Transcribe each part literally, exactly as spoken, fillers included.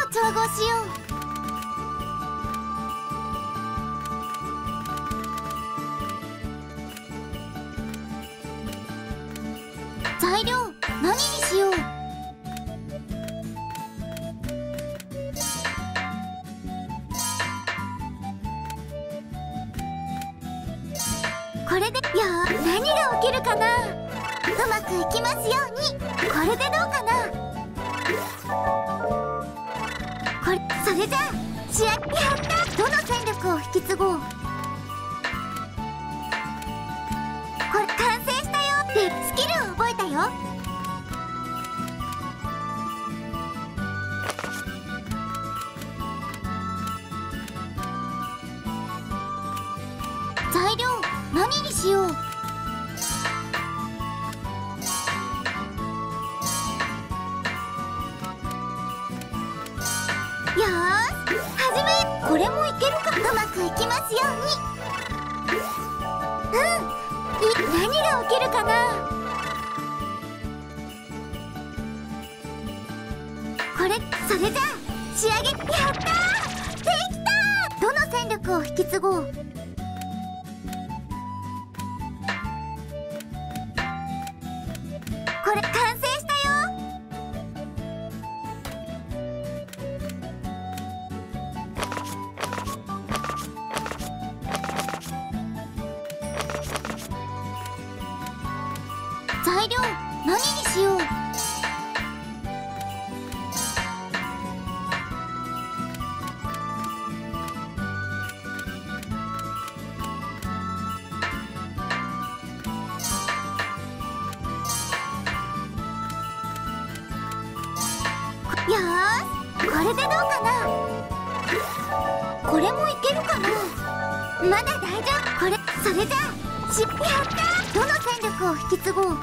調合しよう。材料何にしよう。これで、いやー、何が起きるかな。うまくいきますように。これでどうかな。これ、それじゃあ試合やった。どの戦力を引き継ごう。これ完成したよ。でスキルを覚えたよ。材料何にしよう。よーし、はじめ。これもいけるか。うまくいきますように。うん、い何が起きるかな。これ、それじゃあ仕上げ。やったー、できたー。どの戦力を引き継ごう。これ完成したよ。材料何にしよう。よーし、これでどうかな。これもいけるかな。まだ大丈夫。これ、それじゃあしやったー。どの戦力を引き継ごう。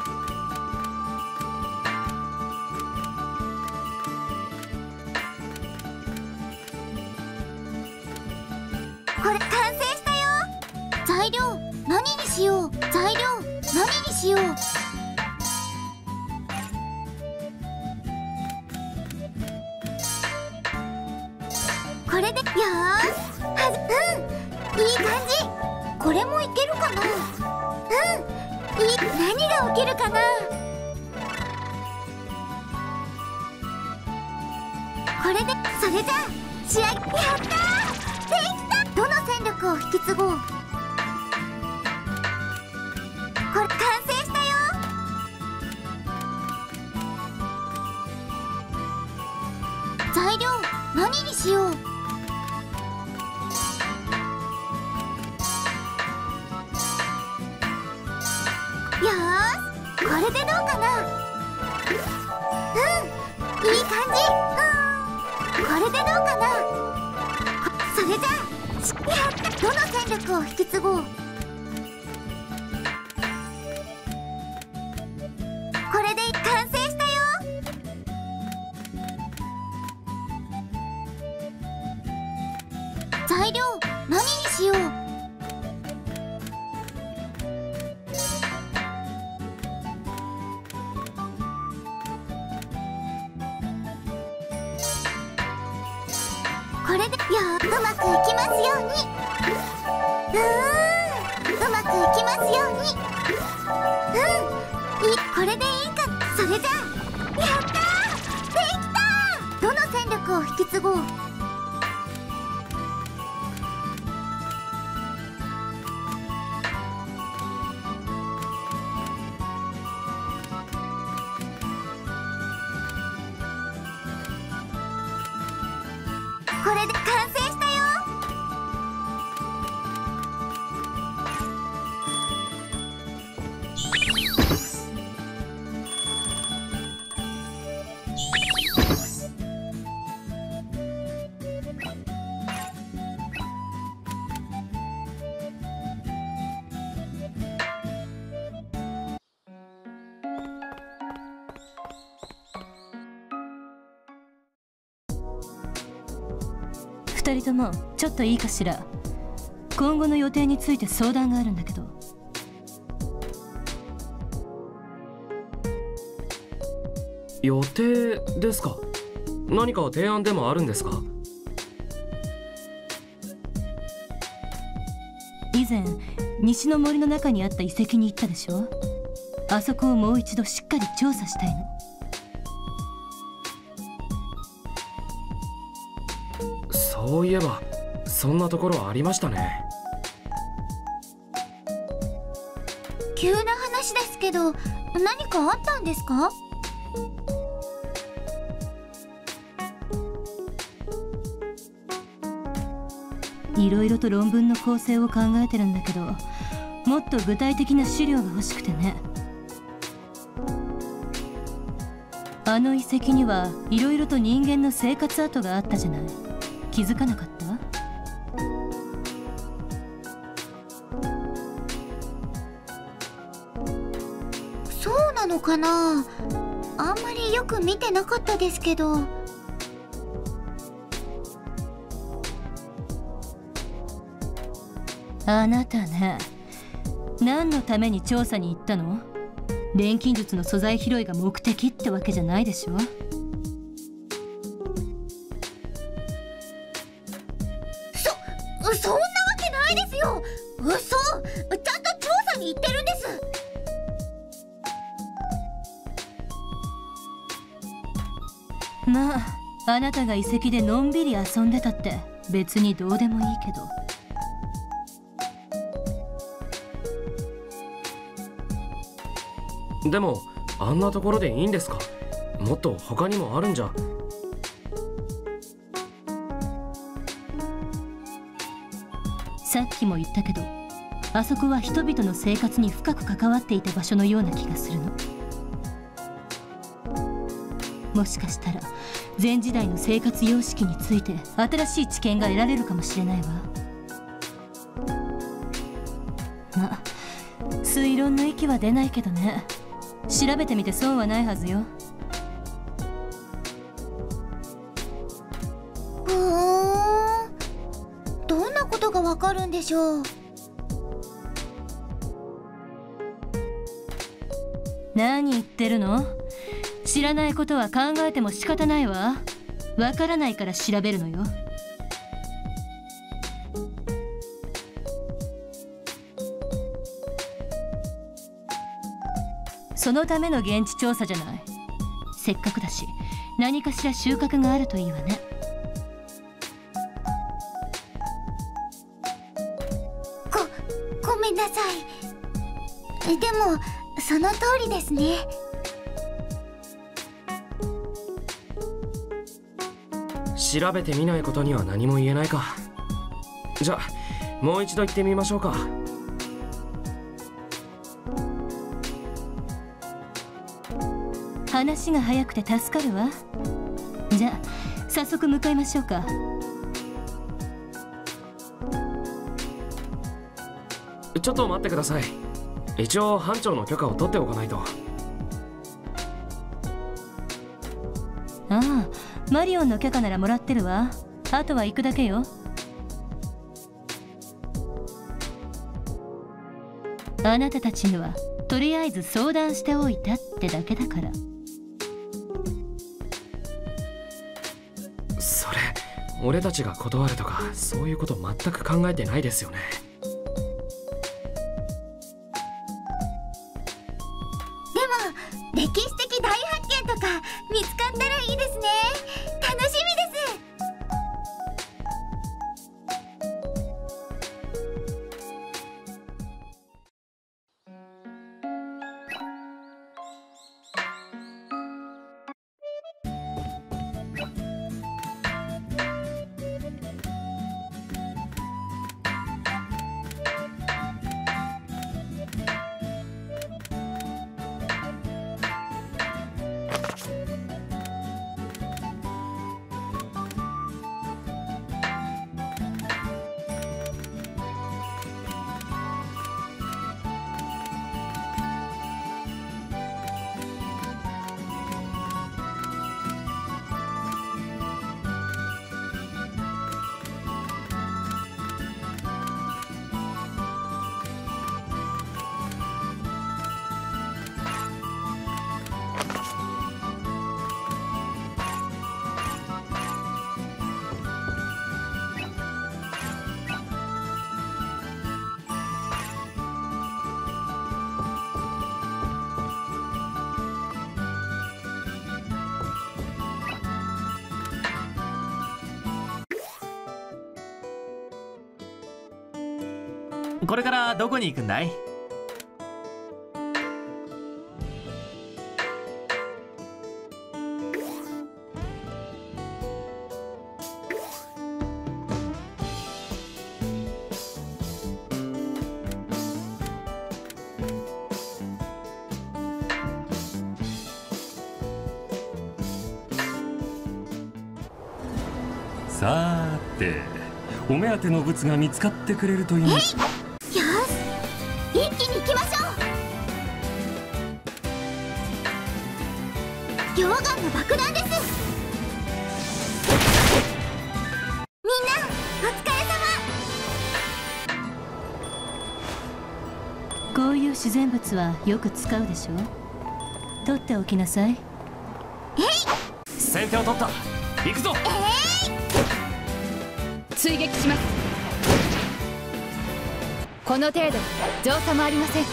これ完成したよ。材料何にしよう。材料何にしよう。これでよーし、はず、うん、いい感じ。これもいけるかな。うん、いい。何が起きるかな。これで、それじゃあ試合。やったー、できた。どの戦力を引き継ごう。これ完成したよ。材料何にしよう。よーし、これでどうかな。うん、いい感じ。うん、これでどうかな。それじゃあしやった。どの戦力を引き継ごう。これで完成したよ。材料何にしよう。これで、よー、うまくいきますように。うーん、うまくいきますように。うん、いい。これでいいか。それじゃあやったー、できたー。どの戦力を引き継ごう。これで完成したよ。 ふたりともちょっといいかしら。今後の予定について相談があるんだけど。 予定ですか？ 何か提案でもあるんですか？ 以前西の森の中にあった遺跡に行ったでしょ。あそこをもう一度しっかり調査したいの。 そういえばそんなところありましたね。 急な話ですけど、何かあったんですか？ いろいろと論文の構成を考えてるんだけど、もっと具体的な資料が欲しくてね。あの遺跡にはいろいろと人間の生活跡があったじゃない。気づかなかった？ そうなのかな。あんまりよく見てなかったですけど。 あなたね、何のために調査に行ったの？錬金術の素材拾いが目的ってわけじゃないでしょ。 そ、そんなわけないですよ。嘘、ちゃんと調査に行ってるんです。 まあ、あなたが遺跡でのんびり遊んでたって別にどうでもいいけど。 でもあんなところでいいんですか？もっと他にもあるんじゃ。 さっきも言ったけど、あそこは人々の生活に深く関わっていた場所のような気がするの。もしかしたら前時代の生活様式について新しい知見が得られるかもしれないわ。まあ推論の域は出ないけどね。調べてみて損はないはずよ。 ふーん、どんなことがわかるんでしょう。 何言ってるの？知らないことは考えても仕方ないわ。わからないから調べるのよ。そのための現地調査じゃない。せっかくだし何かしら収穫があるといいわね。 ご、ごめんなさい。でもその通りですね。 調べてみないことには何も言えないか。じゃあもう一度行ってみましょうか。 話が早くて助かるわ。じゃあ早速向かいましょうか。 ちょっと待ってください。一応班長の許可を取っておかないと。 ああ、マリオンの許可ならもらってるわ。あとは行くだけよ。あなたたちにはとりあえず相談しておいたってだけだから。 それ俺たちが断るとかそういうこと全く考えてないですよね。 でも歴史的大発見とか見つかったらいいですね。楽しみです。 これからどこに行くんだい？ さーて、お目当ての物が見つかってくれるといい。 よし、一気に行きましょう。溶岩の爆弾です。みんなお疲れ様。 こういう自然物はよく使うでしょ。取っておきなさい。 先手を取った。行くぞ。 追撃します。この程度造作もありません。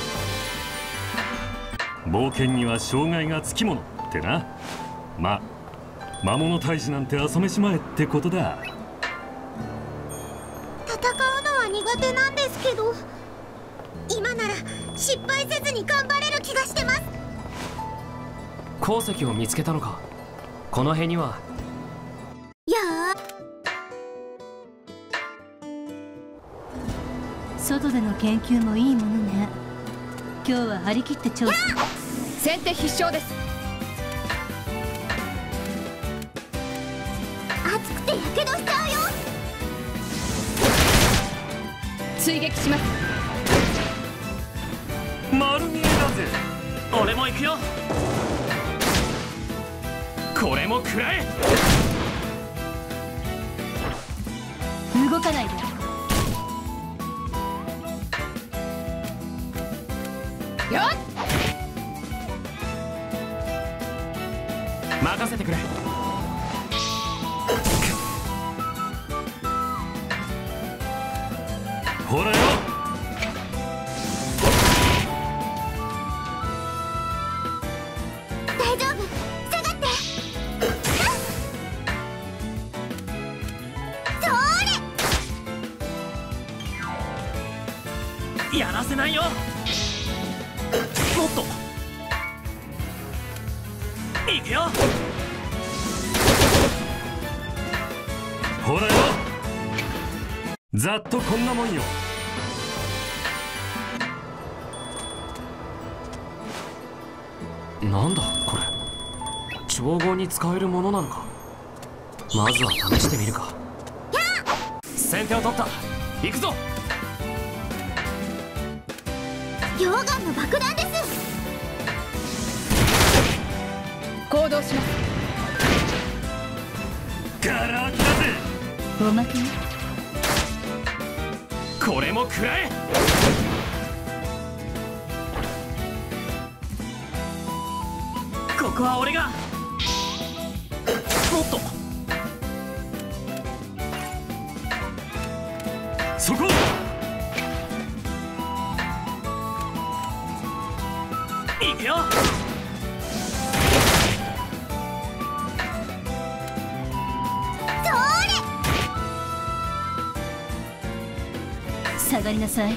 冒険には障害がつきものってな。ま、魔物退治なんて遊めしまえってことだ。 戦うのは苦手なんですけど、今なら失敗せずに頑張れる気がしてます。 鉱石を見つけたのか。この辺には。 いや外での研究もいいものね。今日は張り切って調査。 先手必勝です。 熱くてやけどしちゃうよ。 追撃します。 丸見えだぜ。 俺も行くよ。これも食らえ。 動かないで。 よっ、 任せてくれ。 ほらよ。 大丈夫、下がって。それ。 やらせないよ。もっと行くよ。 ほらよ。ざっとこんなもんよ。 なんだこれ。調合に使えるものなのか。まずは試してみるか。先手を取った。行くぞ。 溶岩の爆弾です。 行動します。 ガラ空きだぜ。 おまけね。 これも食らえ。ここは俺が。もっとそこ。 行くよ。 下がりなさい。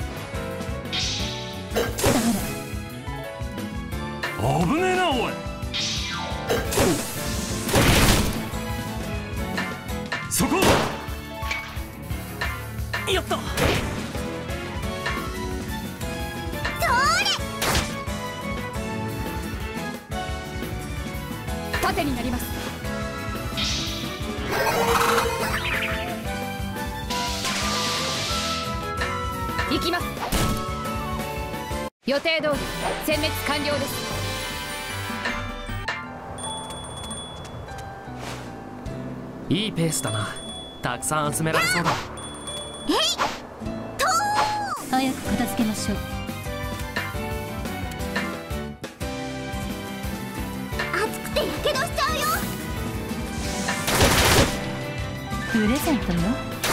危ねえなおい。そこ。 やった。 盾になります。行きます。予定通り殲滅完了です。 いいペースだな。たくさん集められそうだ。 早く片付けましょう。 熱くてやけどしちゃうよ。 プレゼントよ。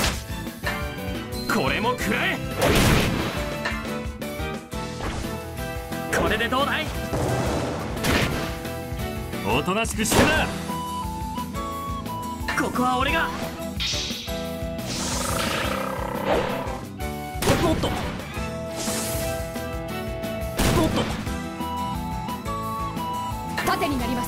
これも食らえ。これでどうだい。 おとなしくしてな。 ここは俺が。 おっとおっと盾になります。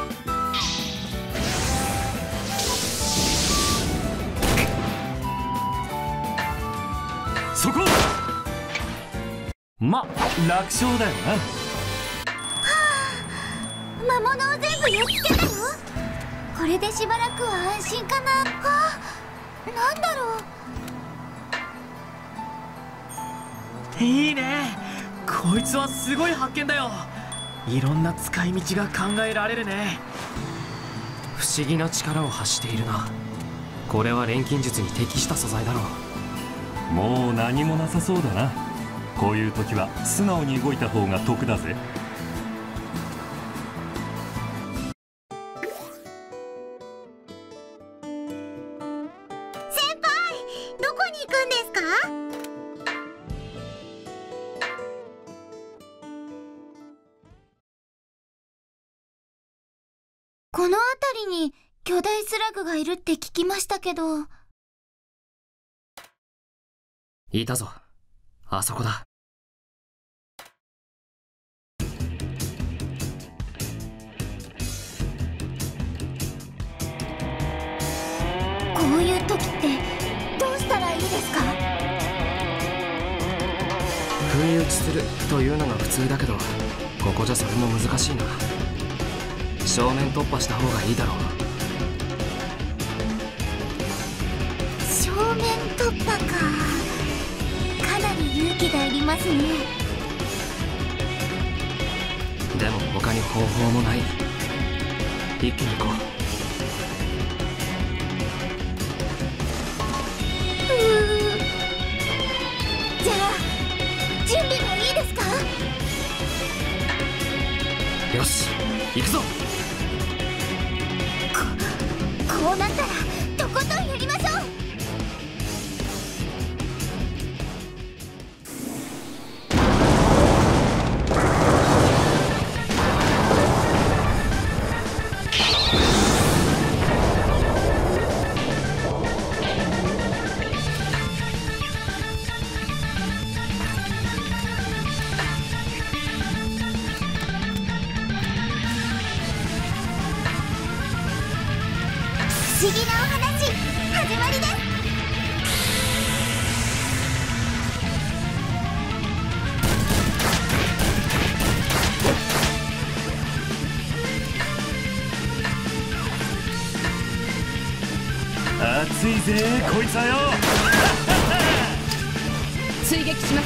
そこ。ま、楽勝だよな。 魔物を全部やっつけたよ。これでしばらくは安心かな。あ、なんだろう。いいね。こいつはすごい発見だよ。いろんな使い道が考えられるね。 不思議な力を発しているな。これは錬金術に適した素材だろう。 もう何もなさそうだな。こういう時は素直に動いた方が得だぜ。 先輩、どこに行くんですか？この辺りに巨大スラグがいるって聞きましたけど。 いたぞ、あそこだ。 こういう時ってどうしたらいいですか？ 不意打ちするというのが普通だけど、ここじゃそれも難しいな。正面突破した方がいいだろう。 正面突破か。かなり勇気がいりますね。 でも他に方法もない。一気に行こう。 うー、じゃあ準備はいいですか？ よし、行くぞ。 ここうなったらとことんやりましょう。不思議なお話、始まりです。 熱いぜこいつはよ。 追撃します。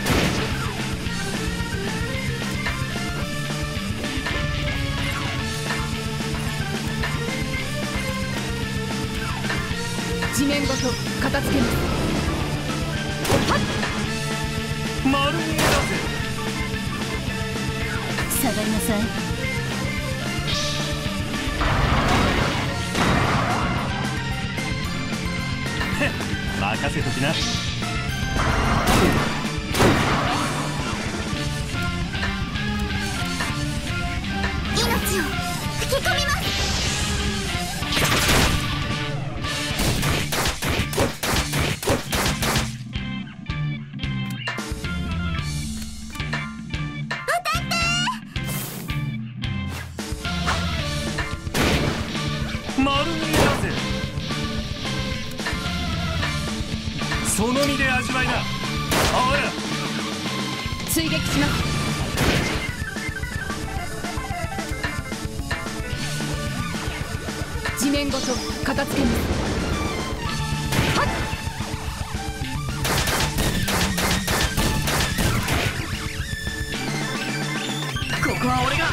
地面ごと片付けます。はっ、 丸見えだぜ。 下がりなさい。 へっ、任せときな。 命を吹き込みます。 丸見えだぜ。その身で味わいな。ほら、 追撃します。地面ごと片付けます。はっ、 ここは俺が。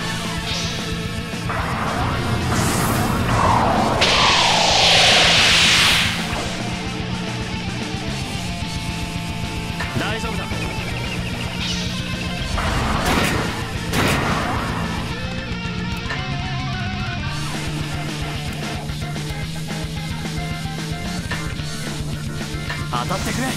大丈夫だ。当たってくれ。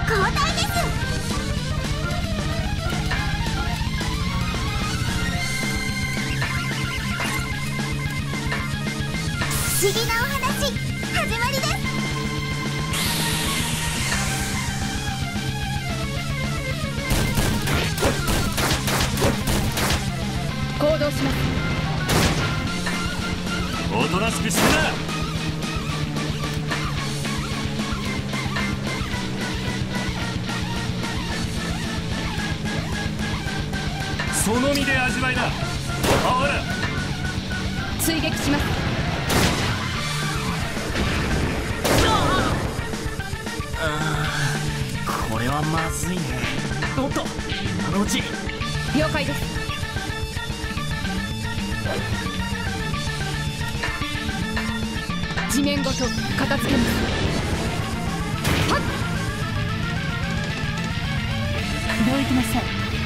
交代です。不思議なお話始まりです。 行動します。 おとなしくしてな。その身で味わいな。ほら追撃します。 これはまずいね。おっと今のうち。 了解です。地面ごと片付けます。はっ。 どいてなさい。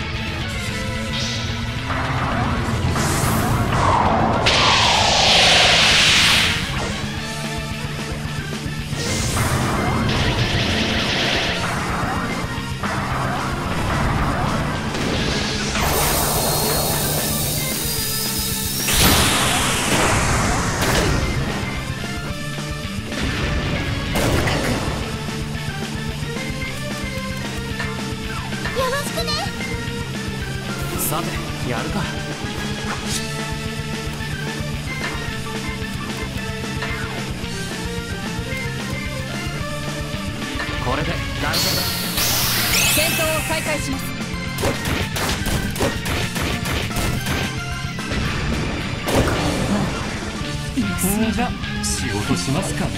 さてやるか。これで大丈夫だ。 戦闘を再開します。 んじゃ仕事しますかね。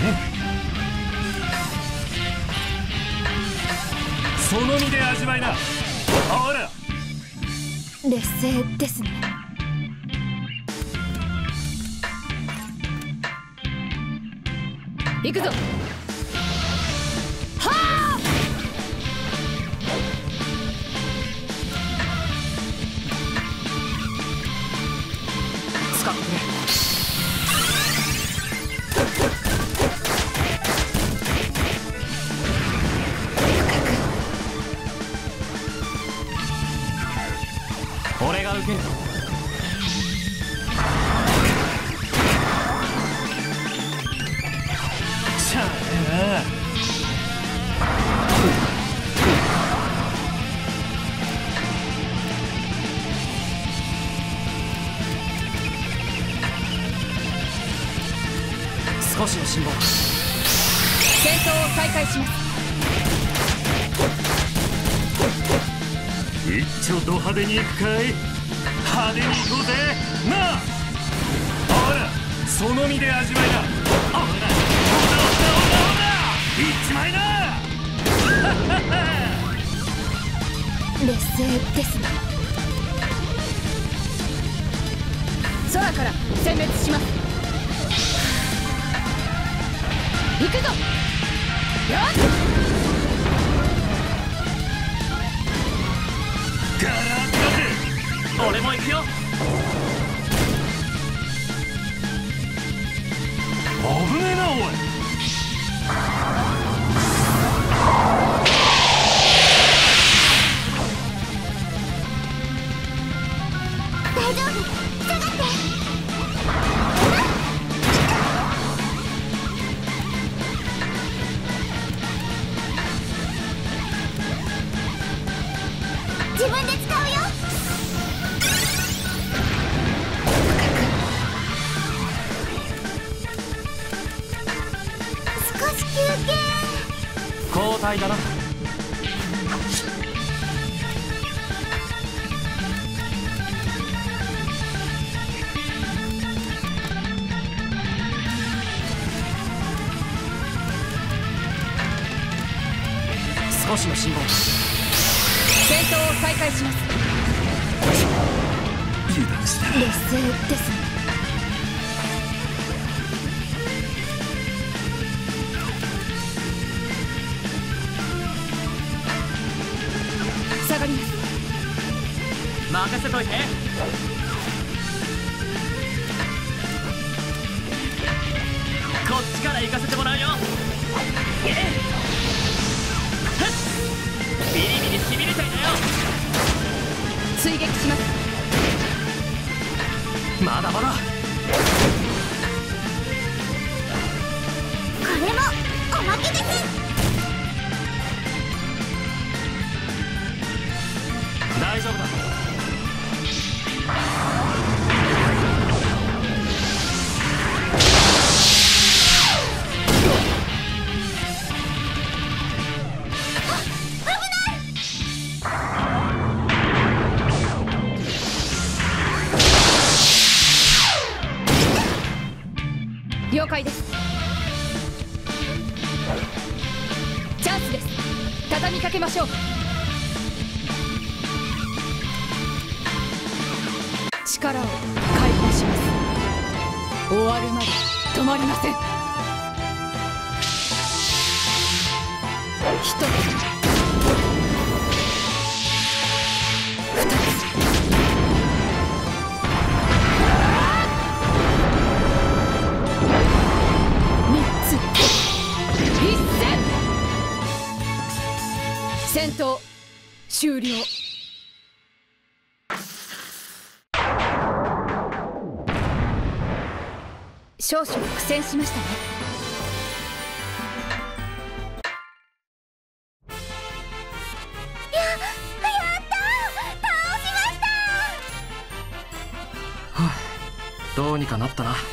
その身で味わいな。ほら劣勢ですね。行くぞ。はあ。 使ってくれ。俺が受ける。 しゃあねえな。 少しの辛抱。 戦闘を再開します。 一丁ド派手に行くかい。派手に行こうぜなあ。ほらその身で味わいな。ほらほらほらほらほらいっちまいな。 劣勢ですね。空から殲滅します。行くぞ。やっガラッとぜ。 俺も行くよ。 危ねえなおい。 大丈夫、下がって。自分で使うよ。少し休憩。 交代だな。少しの辛抱。 戦闘を再開します。 油断した。 劣勢ですね。下がります。 任せといて。こっちから行かせてもらうよ。えっ撃します。 まだまだ。 これもおまけです。 大丈夫だ。 了解です。チャンスです。畳みかけましょう。力を解放します。終わるまで止まりません。一つ、二つ、戦闘終了。少々苦戦しましたね。 や、やったー、倒しましたー。 はあ、どうにかなったな。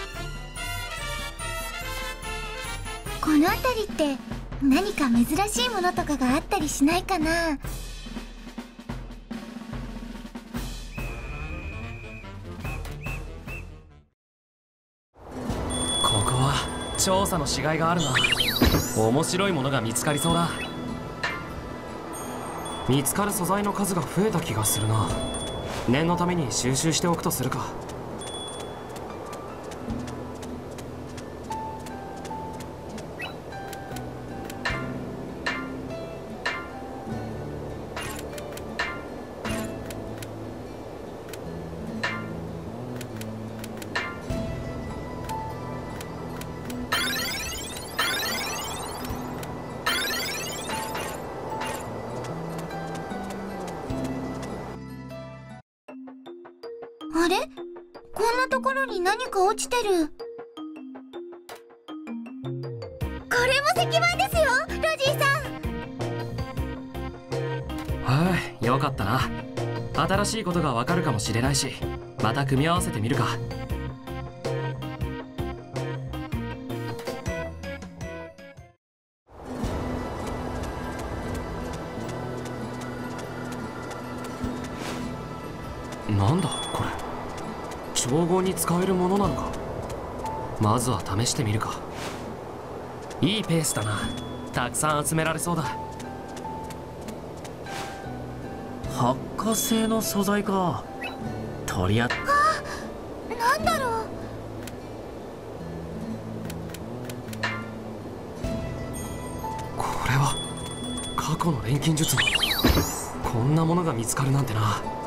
この辺りって何か珍しいものとかがあったりしないかな。 ここは調査のしがいがあるな。面白いものが見つかりそうだ。見つかる素材の数が増えた気がするな。念のために収集しておくとするか。 あれ？こんなところに何か落ちてる。これも石板ですよ、ロジーさん。 はい、よかったな。新しいことがわかるかもしれないし、また組み合わせてみるか。なんだこれ、調合に使えるものなのか。まずは試してみるか。いいペースだな。たくさん集められそうだ。 発火性の素材か。取り合っなんだろう。 これは過去の錬金術のこんなものが見つかるなんてな。